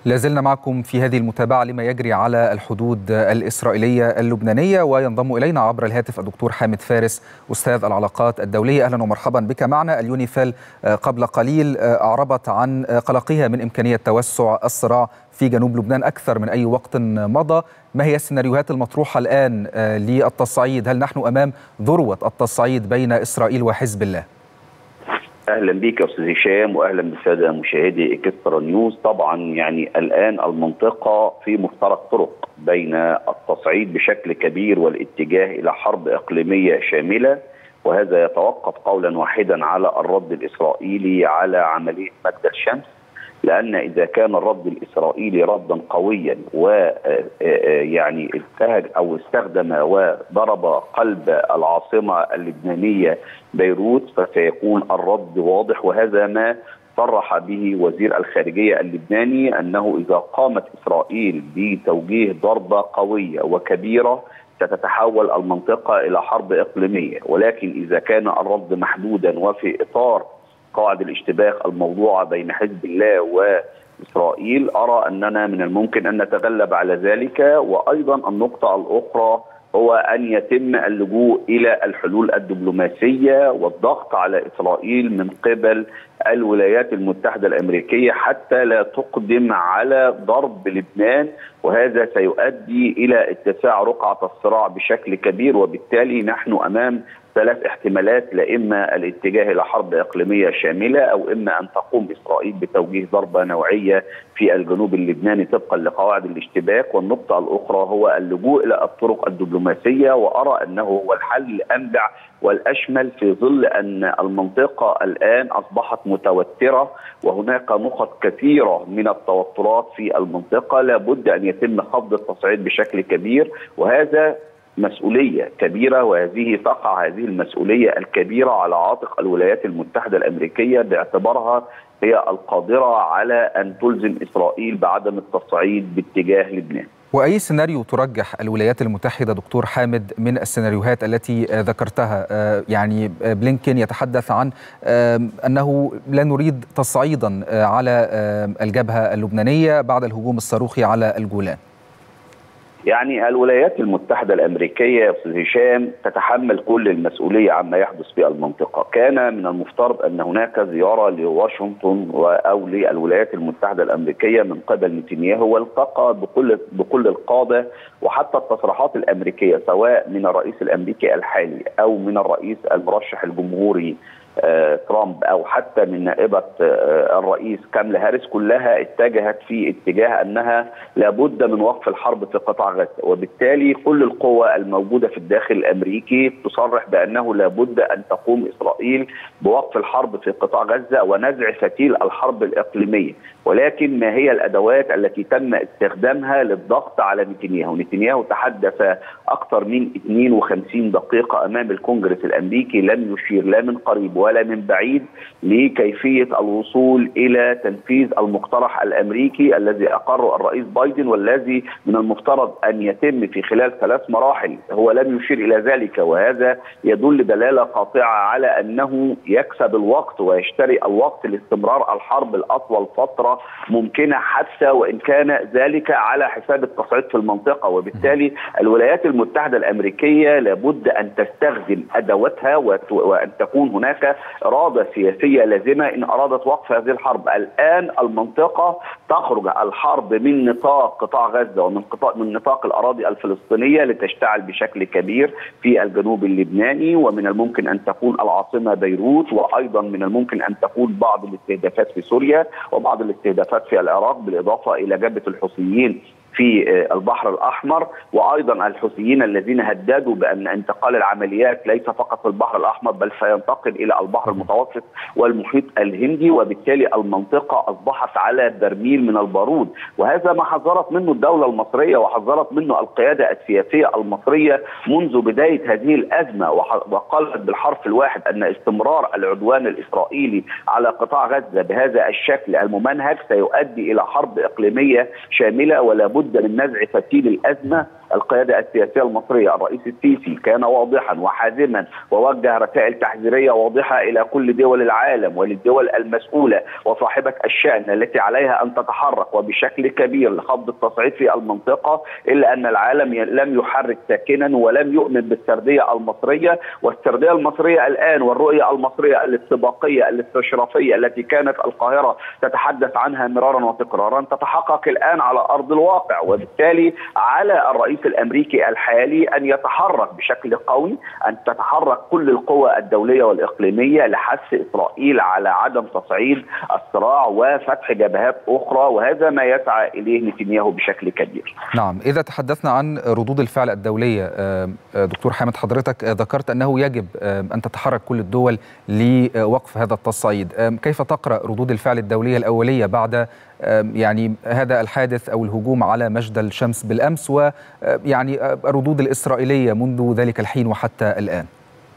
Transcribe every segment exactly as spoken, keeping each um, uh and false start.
لازلنا معكم في هذه المتابعة لما يجري على الحدود الإسرائيلية اللبنانية، وينضم إلينا عبر الهاتف الدكتور حامد فارس أستاذ العلاقات الدولية. أهلا ومرحبا بك معنا. اليونيفيل قبل قليل أعربت عن قلقها من إمكانية توسع الصراع في جنوب لبنان أكثر من أي وقت مضى. ما هي السيناريوهات المطروحة الآن للتصعيد؟ هل نحن أمام ذروة التصعيد بين إسرائيل وحزب الله؟ اهلا بك يا استاذ هشام، واهلا بالساده مشاهدي اكسترا نيوز. طبعا يعني الان المنطقه في مفترق طرق بين التصعيد بشكل كبير والاتجاه الى حرب اقليميه شامله، وهذا يتوقف قولا واحدا على الرد الاسرائيلي على عمليه مد الشمس، لان اذا كان الرد الاسرائيلي ردا قويا ويعني انتهج او استخدم وضرب قلب العاصمه اللبنانيه بيروت، فسيكون الرد واضح. وهذا ما صرح به وزير الخارجيه اللبناني، انه اذا قامت اسرائيل بتوجيه ضربه قويه وكبيره ستتحول المنطقه الى حرب اقليميه، ولكن اذا كان الرد محدودا وفي اطار قواعد الاشتباك الموضوعة بين حزب الله وإسرائيل، أرى أننا من الممكن أن نتغلب على ذلك. وأيضا النقطة الأخرى هو أن يتم اللجوء إلى الحلول الدبلوماسية والضغط على إسرائيل من قبل الولايات المتحدة الأمريكية حتى لا تقدم على ضرب لبنان، وهذا سيؤدي إلى اتساع رقعة الصراع بشكل كبير. وبالتالي نحن أمام ثلاث احتمالات، لا إما الاتجاه إلى حرب إقليمية شاملة، أو إما أن تقوم إسرائيل بتوجيه ضربة نوعية في الجنوب اللبناني طبقا لقواعد الاشتباك. والنقطة الأخرى هو اللجوء إلى الطرق الدبلوماسية، وأرى أنه هو الحل الأنبع والأشمل في ظل أن المنطقة الآن أصبحت متوترة، وهناك نقط كثيرة من التوترات في المنطقة لابد أن يتم خفض التصعيد بشكل كبير، وهذا مسؤولية كبيرة، وهذه تقع هذه المسؤولية الكبيرة على عاتق الولايات المتحدة الأمريكية باعتبارها هي القادرة على أن تلزم إسرائيل بعدم التصعيد باتجاه لبنان. وأي سيناريو ترجح الولايات المتحدة دكتور حامد من السيناريوهات التي ذكرتها؟ يعني بلينكين يتحدث عن أنه لا نريد تصعيدا على الجبهة اللبنانية بعد الهجوم الصاروخي على الجولان. يعني الولايات المتحدة الأمريكية يا أستاذ هشام تتحمل كل المسؤولية عما يحدث في المنطقة. كان من المفترض أن هناك زيارة لواشنطن أو للولايات المتحدة الأمريكية من قبل نتنياهو، والتقى بكل بكل القادة، وحتى التصريحات الأمريكية سواء من الرئيس الأمريكي الحالي أو من الرئيس المرشح الجمهوري آه، ترامب أو حتى من نائبة آه، الرئيس كاملا هاريس، كلها اتجهت في اتجاه أنها لابد من وقف الحرب في قطاع غزة. وبالتالي كل القوى الموجودة في الداخل الأمريكي تصرح بأنه لابد أن تقوم إسرائيل بوقف الحرب في قطاع غزة ونزع فتيل الحرب الإقليمية. ولكن ما هي الأدوات التي تم استخدامها للضغط على نتنياهو؟ نتنياهو تحدث أكثر من اثنين وخمسين دقيقة أمام الكونغرس الأمريكي، لم يشير لا من قريب ولا من بعيد لكيفية الوصول إلى تنفيذ المقترح الأمريكي الذي أقره الرئيس بايدن، والذي من المفترض أن يتم في خلال ثلاث مراحل. هو لم يشير إلى ذلك، وهذا يدل دلالة قاطعة على أنه يكسب الوقت ويشتري الوقت لاستمرار الحرب الأطول فترة ممكنة، حتى وإن كان ذلك على حساب التصعيد في المنطقة. وبالتالي الولايات المتحدة الأمريكية لابد أن تستخدم أدواتها وأن تكون هناك إرادة سياسية لازمة إن أرادت وقف هذه الحرب. الآن المنطقة تخرج الحرب من نطاق قطاع غزة ومن قطاع من نطاق الأراضي الفلسطينية لتشتعل بشكل كبير في الجنوب اللبناني، ومن الممكن أن تكون العاصمة بيروت، وأيضا من الممكن أن تكون بعض الاستهدافات في سوريا وبعض الاستهدافات في العراق، بالإضافة إلى جبهة الحوثيين في البحر الأحمر، وأيضا الحوثيين الذين هددوا بأن انتقال العمليات ليس فقط في البحر الأحمر بل سينتقل إلى البحر المتوسط والمحيط الهندي. وبالتالي المنطقة أصبحت على برميل من البارود، وهذا ما حذرت منه الدولة المصرية وحذرت منه القيادة السياسية المصرية منذ بداية هذه الأزمة، وقالت بالحرف الواحد أن استمرار العدوان الإسرائيلي على قطاع غزة بهذا الشكل الممنهج سيؤدي إلى حرب إقليمية شاملة، ولا بد من نزع فتيل الأزمة القيادة السياسية المصرية الرئيس السيسي كان واضحا وحازما ووجه رسائل تحذيرية واضحة إلى كل دول العالم وللدول المسؤولة وصاحبة الشأن التي عليها أن تتحرك وبشكل كبير لخفض التصعيد في المنطقة، إلا أن العالم لم يحرك ساكنا ولم يؤمن بالسردية المصرية. والسردية المصرية الآن والرؤية المصرية الاستباقية الاستشرافية التي كانت القاهرة تتحدث عنها مرارا وتكرارا تتحقق الآن على أرض الواقع، وبالتالي على الرئيس الأمريكي الحالي أن يتحرك بشكل قوي، أن تتحرك كل القوى الدولية والإقليمية لحث إسرائيل على عدم تصعيد الصراع وفتح جبهات أخرى، وهذا ما يسعى إليه نتنياهو بشكل كبير. نعم، إذا تحدثنا عن ردود الفعل الدولية دكتور حامد، حضرتك ذكرت أنه يجب أن تتحرك كل الدول لوقف هذا التصعيد. كيف تقرأ ردود الفعل الدولية الأولية بعد يعني هذا الحادث أو الهجوم على مجد الشمس بالأمس، ويعني الردود الإسرائيلية منذ ذلك الحين وحتى الآن؟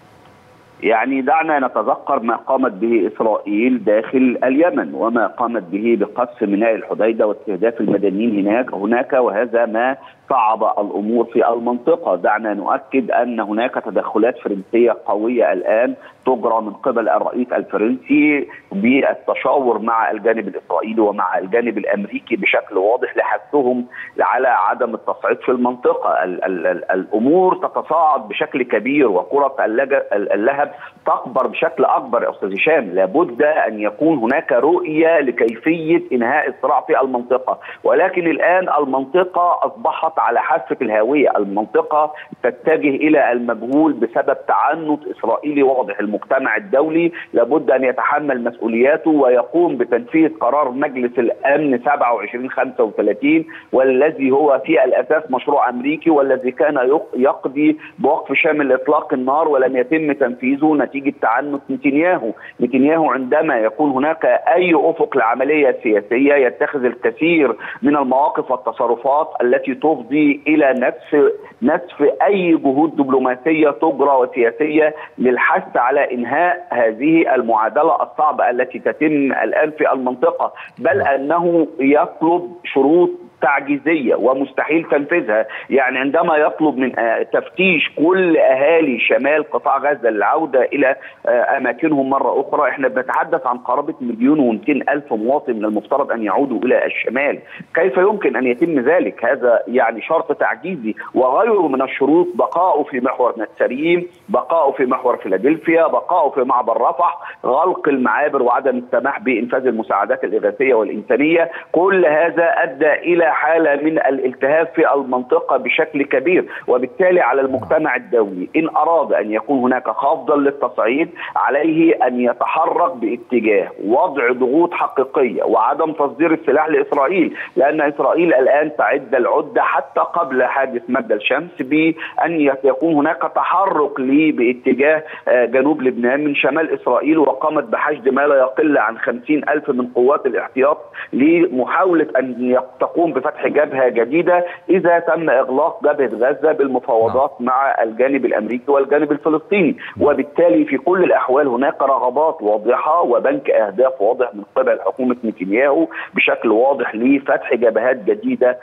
يعني دعنا نتذكر ما قامت به إسرائيل داخل اليمن وما قامت به بقصف ميناء الحديدة واستهداف المدنيين هناك هناك وهذا ما صعب الأمور في المنطقة. دعنا نؤكد أن هناك تدخلات فرنسية قوية الآن تجرى من قبل الرئيس الفرنسي بالتشاور مع الجانب الإسرائيلي ومع الجانب الأمريكي بشكل واضح لحثهم على عدم التصعيد في المنطقة. ال ال ال الأمور تتصاعد بشكل كبير وكرة اللهب تكبر بشكل أكبر يا أستاذ هشام. لابد أن يكون هناك رؤية لكيفية إنهاء الصراع في المنطقة، ولكن الآن المنطقة أصبحت على حافة الهاوية. المنطقة تتجه إلى المجهول بسبب تعنت إسرائيلي واضح. المجتمع الدولي لابد أن يتحمل مسؤولياته ويقوم بتنفيذ قرار مجلس الأمن سبعة وعشرين خمسة وثلاثين والذي هو في الأساس مشروع أمريكي والذي كان يقضي بوقف شامل إطلاق النار ولم يتم تنفيذه نتيجة تعنت نتنياهو. نتنياهو عندما يكون هناك أي أفق لعملية سياسية يتخذ الكثير من المواقف والتصرفات التي تفضي إلى نفس نسف أي جهود دبلوماسية تجرى وسياسية للحث على إنهاء هذه المعادلة الصعبة التي تتم الآن في المنطقة، بل أنه يطلب شروط تعجيزية ومستحيل تنفيذها. يعني عندما يطلب من تفتيش كل أهالي شمال قطاع غزة للعودة إلى أماكنهم مرة أخرى، إحنا بنتحدث عن قرابة مليون ومئتين ألف مواطن من المفترض أن يعودوا إلى الشمال. كيف يمكن أن يتم ذلك؟ هذا يعني شرط تعجيزي، وغيره من الشروط بقاؤه في محور نتسريم، بقاؤه في محور فيلادلفيا، بقاؤه في معبر رفح، غلق المعابر وعدم السماح بإنفاذ المساعدات الإغاثية والإنسانية. كل هذا أدى إلى حالة من الالتهاب في المنطقة بشكل كبير، وبالتالي على المجتمع الدولي إن أراد أن يكون هناك خفضا للتصعيد عليه أن يتحرك باتجاه وضع ضغوط حقيقية وعدم تصدير السلاح لإسرائيل، لأن إسرائيل الآن تعد العدة حتى قبل حادث مجد الشمس بأن يكون هناك تحرك لي باتجاه جنوب لبنان من شمال إسرائيل، وقامت بحشد ما لا يقل عن خمسين ألف من قوات الاحتياط لمحاولة أن تقوم بفتح جبهة جديدة إذا تم إغلاق جبهة غزة بالمفاوضات مع الجانب الأمريكي والجانب الفلسطيني. وبالتالي في كل الأحوال هناك رغبات واضحة وبنك أهداف واضح من قبل حكومة نتنياهو بشكل واضح لفتح جبهات جديدة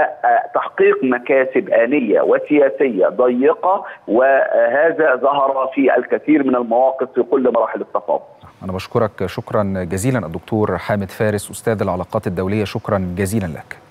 وتحقيق مكاسب آنية وسياسية ضيقة، وهذا ظهر في الكثير من المواقف في كل مراحل التفاوض. أنا بشكرك شكرا جزيلا الدكتور حامد فارس أستاذ العلاقات الدولية، شكرا جزيلا لك.